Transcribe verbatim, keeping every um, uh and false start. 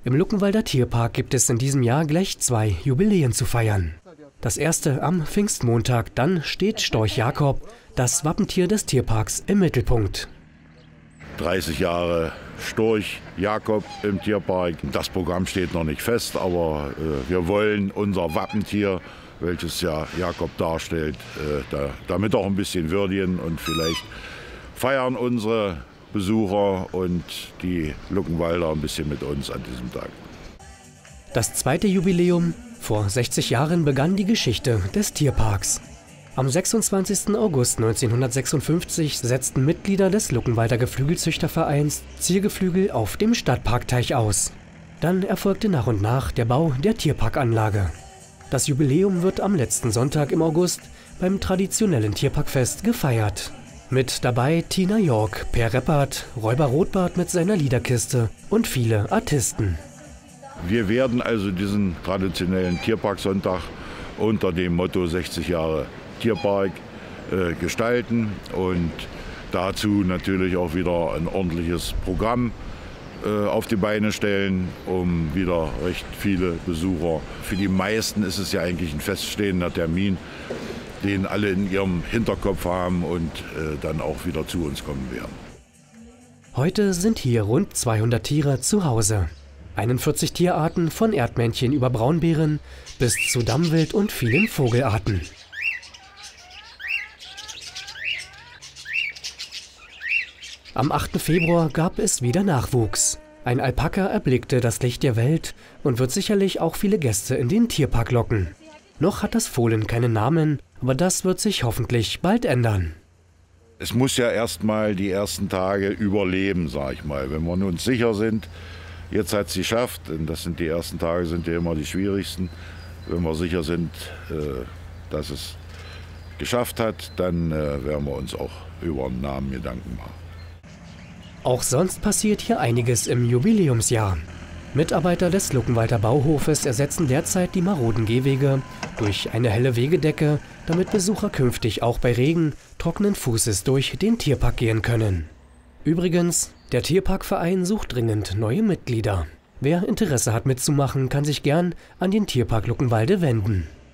Im Luckenwalder Tierpark gibt es in diesem Jahr gleich zwei Jubiläen zu feiern. Das erste am Pfingstmontag, dann steht Storch Jakob, das Wappentier des Tierparks, im Mittelpunkt. dreißig Jahre Storch Jakob im Tierpark. Das Programm steht noch nicht fest, aber äh, wir wollen unser Wappentier, welches ja Jakob darstellt, äh, da, damit auch ein bisschen würdigen und vielleicht feiern unsere Besucher und die Luckenwalder ein bisschen mit uns an diesem Tag. Das zweite Jubiläum: vor sechzig Jahren begann die Geschichte des Tierparks. Am sechsundzwanzigsten August neunzehnhundertsechsundfünfzig setzten Mitglieder des Luckenwalder Geflügelzüchtervereins Ziergeflügel auf dem Stadtparkteich aus. Dann erfolgte nach und nach der Bau der Tierparkanlage. Das Jubiläum wird am letzten Sonntag im August beim traditionellen Tierparkfest gefeiert. Mit dabei Tina York, Per Reppert, Räuber Rotbart mit seiner Liederkiste und viele Artisten. Wir werden also diesen traditionellen Tierparksonntag unter dem Motto sechzig Jahre Tierpark äh, gestalten und dazu natürlich auch wieder ein ordentliches Programm äh, auf die Beine stellen, um wieder recht viele Besucher. Für die meisten ist es ja eigentlich ein feststehender Termin, den alle in ihrem Hinterkopf haben und äh, dann auch wieder zu uns kommen werden. Heute sind hier rund zweihundert Tiere zu Hause. einundvierzig Tierarten von Erdmännchen über Braunbären bis zu Dammwild und vielen Vogelarten. Am achten Februar gab es wieder Nachwuchs. Ein Alpaka erblickte das Licht der Welt und wird sicherlich auch viele Gäste in den Tierpark locken. Noch hat das Fohlen keinen Namen, aber das wird sich hoffentlich bald ändern. Es muss ja erst mal die ersten Tage überleben, sag ich mal. Wenn wir uns sicher sind, jetzt hat es geschafft, und das sind die ersten Tage, sind ja immer die schwierigsten. Wenn wir sicher sind, äh, dass es geschafft hat, dann äh, werden wir uns auch über einen Namen Gedanken machen. Auch sonst passiert hier einiges im Jubiläumsjahr. Mitarbeiter des Luckenwalder Bauhofes ersetzen derzeit die maroden Gehwege durch eine helle Wegedecke, damit Besucher künftig auch bei Regen trockenen Fußes durch den Tierpark gehen können. Übrigens, der Tierparkverein sucht dringend neue Mitglieder. Wer Interesse hat mitzumachen, kann sich gern an den Tierpark Luckenwalde wenden.